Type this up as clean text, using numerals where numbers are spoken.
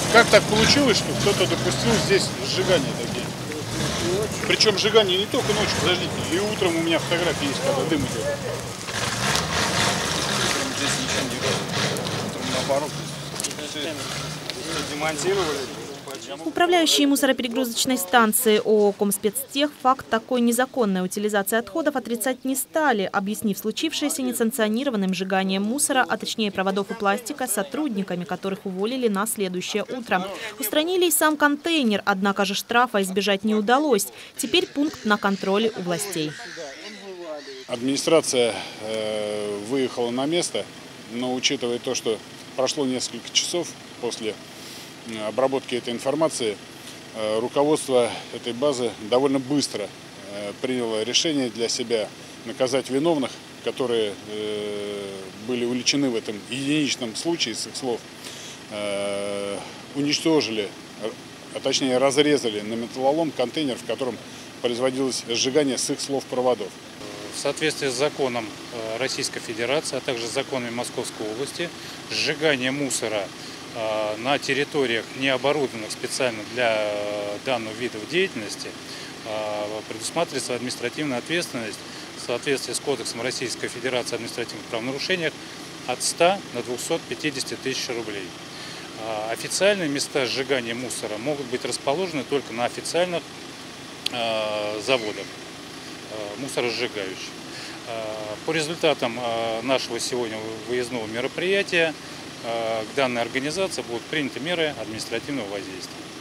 Как так получилось, что кто-то допустил здесь сжигание такие? Причем сжигание не только ночью, подождите, и утром у меня фотографии есть, когда дым идет. Утром здесь ничего не было. Утром наоборот, все демонтировали. Управляющий мусороперегрузочной станции ООО «Комспецтех» факт такой незаконной утилизации отходов отрицать не стали, объяснив случившееся несанкционированным сжиганием мусора, а точнее проводов и пластика, сотрудниками, которых уволили на следующее утро. Устранили и сам контейнер, однако же штрафа избежать не удалось. Теперь пункт на контроле у властей. Администрация выехала на место, но учитывая то, что прошло несколько часов после обработки этой информации, руководство этой базы довольно быстро приняло решение для себя наказать виновных, которые были увлечены в этом единичном случае, с их слов, уничтожили, а точнее разрезали на металлолом контейнер, в котором производилось сжигание, с их слов, проводов. В соответствии с законом Российской Федерации, а также законами Московской области, сжигание мусора на территориях, не оборудованных специально для данного вида деятельности, предусматривается административная ответственность в соответствии с Кодексом Российской Федерации о административных правонарушениях от 100 до 250 тысяч рублей. Официальные места сжигания мусора могут быть расположены только на официальных заводах мусоросжигающих. По результатам нашего сегодня выездного мероприятия к данной организации будут приняты меры административного воздействия.